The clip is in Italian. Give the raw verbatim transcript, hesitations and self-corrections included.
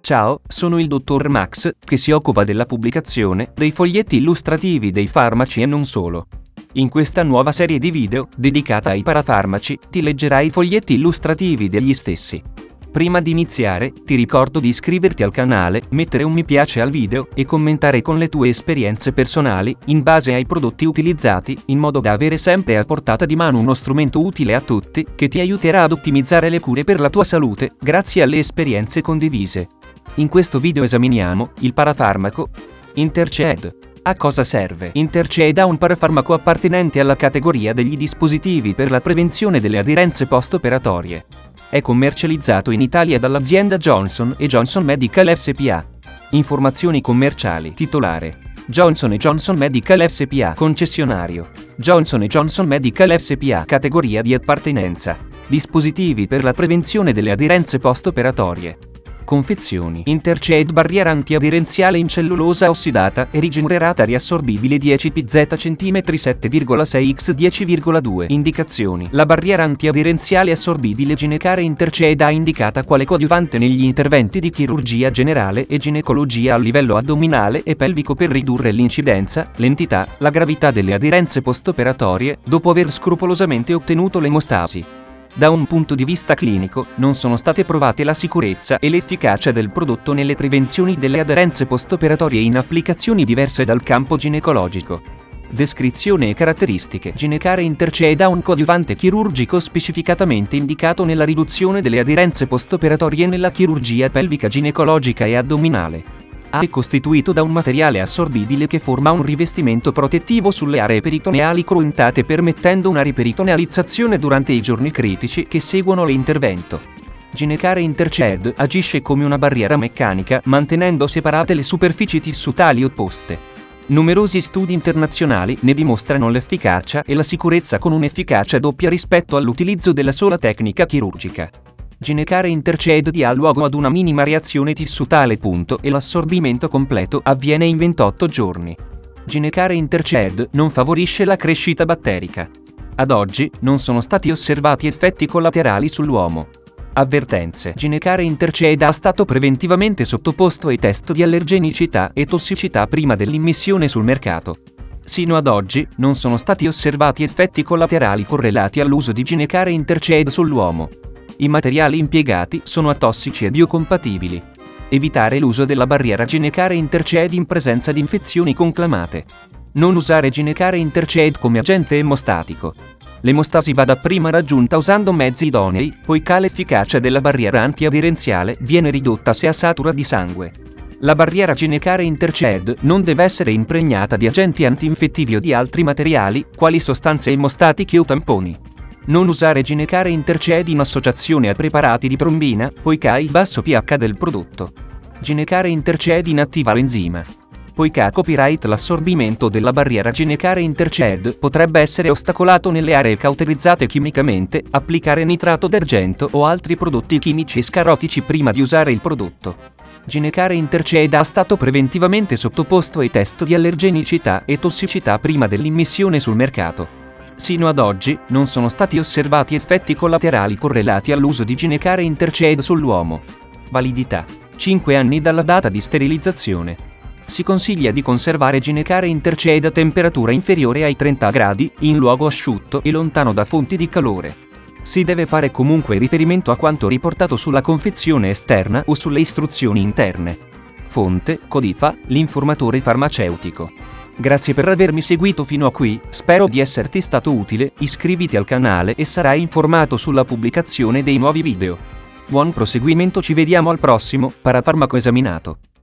Ciao, sono il dottor Max, che si occupa della pubblicazione dei foglietti illustrativi dei farmaci e non solo. In questa nuova serie di video, dedicata ai parafarmaci, ti leggerai i foglietti illustrativi degli stessi. Prima di iniziare, ti ricordo di iscriverti al canale, mettere un mi piace al video e commentare con le tue esperienze personali, in base ai prodotti utilizzati, in modo da avere sempre a portata di mano uno strumento utile a tutti, che ti aiuterà ad ottimizzare le cure per la tua salute, grazie alle esperienze condivise. In questo video esaminiamo il parafarmaco Interced. A cosa serve? Interced è un parafarmaco appartenente alla categoria degli dispositivi per la prevenzione delle aderenze post-operatorie. È commercializzato in Italia dall'azienda Johnson and Johnson Medical S P A. Informazioni commerciali. Titolare: Johnson and Johnson Medical S P A. Concessionario: Johnson and Johnson Medical S P A. Categoria di appartenenza: dispositivi per la prevenzione delle aderenze post-operatorie. Confezioni: Interced barriera antiaderenziale in cellulosa ossidata e rigenerata riassorbibile dieci P Z cm sette virgola sei per dieci virgola due. Indicazioni: la barriera antiaderenziale assorbibile Ginecare Interced è indicata quale coadiuvante negli interventi di chirurgia generale e ginecologia a livello addominale e pelvico per ridurre l'incidenza, l'entità, la gravità delle aderenze post-operatorie, dopo aver scrupolosamente ottenuto l'emostasi. Da un punto di vista clinico, non sono state provate la sicurezza e l'efficacia del prodotto nelle prevenzioni delle aderenze post-operatorie in applicazioni diverse dal campo ginecologico. Descrizione e caratteristiche: Ginecare Interced ha un coadiuvante chirurgico specificatamente indicato nella riduzione delle aderenze post-operatorie nella chirurgia pelvica ginecologica e addominale. È costituito da un materiale assorbibile che forma un rivestimento protettivo sulle aree peritoneali cruentate, permettendo una riperitonealizzazione durante i giorni critici che seguono l'intervento. Ginecare Interced agisce come una barriera meccanica, mantenendo separate le superfici tissutali opposte. Numerosi studi internazionali ne dimostrano l'efficacia e la sicurezza con un'efficacia doppia rispetto all'utilizzo della sola tecnica chirurgica. Ginecare Interced dà luogo ad una minima reazione tissutale punto e l'assorbimento completo avviene in ventotto giorni. Ginecare Interced non favorisce la crescita batterica. Ad oggi, non sono stati osservati effetti collaterali sull'uomo. Avvertenze: Ginecare Interced è stato preventivamente sottoposto ai test di allergenicità e tossicità prima dell'immissione sul mercato. Sino ad oggi, non sono stati osservati effetti collaterali correlati all'uso di Ginecare Interced sull'uomo. I materiali impiegati sono atossici e biocompatibili. Evitare l'uso della barriera Ginecare Interced in presenza di infezioni conclamate. Non usare Ginecare Interced come agente emostatico. L'emostasi va dapprima raggiunta usando mezzi idonei, poiché l'efficacia della barriera antiaderenziale viene ridotta se asatura di sangue. La barriera Ginecare Interced non deve essere impregnata di agenti antinfettivi o di altri materiali, quali sostanze emostatiche o tamponi. Non usare Ginecare Interced in associazione a preparati di trombina, poiché il basso pH del prodotto. Ginecare Interced inattiva l'enzima. Poiché copyright l'assorbimento della barriera Ginecare Interced potrebbe essere ostacolato nelle aree cauterizzate chimicamente, applicare nitrato d'argento o altri prodotti chimici scarotici prima di usare il prodotto. Ginecare Interced è stato preventivamente sottoposto ai test di allergenicità e tossicità prima dell'immissione sul mercato. Sino ad oggi, non sono stati osservati effetti collaterali correlati all'uso di Ginecare Interced sull'uomo. Validità: cinque anni dalla data di sterilizzazione. Si consiglia di conservare Ginecare Interced a temperatura inferiore ai trenta gradi, in luogo asciutto e lontano da fonti di calore. Si deve fare comunque riferimento a quanto riportato sulla confezione esterna o sulle istruzioni interne. Fonte: Codifa, l'informatore farmaceutico. Grazie per avermi seguito fino a qui, spero di esserti stato utile, iscriviti al canale e sarai informato sulla pubblicazione dei nuovi video. Buon proseguimento, ci vediamo al prossimo parafarmaco esaminato.